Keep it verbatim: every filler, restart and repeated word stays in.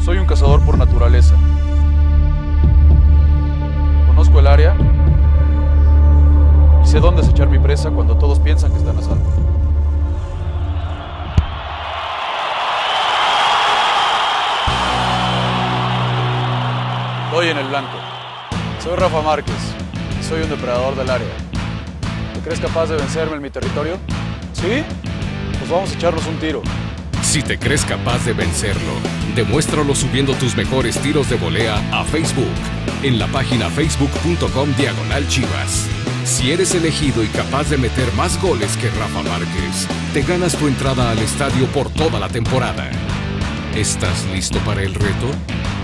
Soy un cazador por naturaleza. Conozco el área y sé dónde acechar mi presa cuando todos piensan que están a salvo. Doy en el blanco. Soy Rafa Márquez y soy un depredador del área. ¿Te crees capaz de vencerme en mi territorio? ¿Sí? Pues vamos a echarnos un tiro. Si te crees capaz de vencerlo, demuéstralo subiendo tus mejores tiros de volea a Facebook, en la página facebook punto com diagonal Chivas. Si eres elegido y capaz de meter más goles que Rafa Márquez, te ganas tu entrada al estadio por toda la temporada. ¿Estás listo para el reto?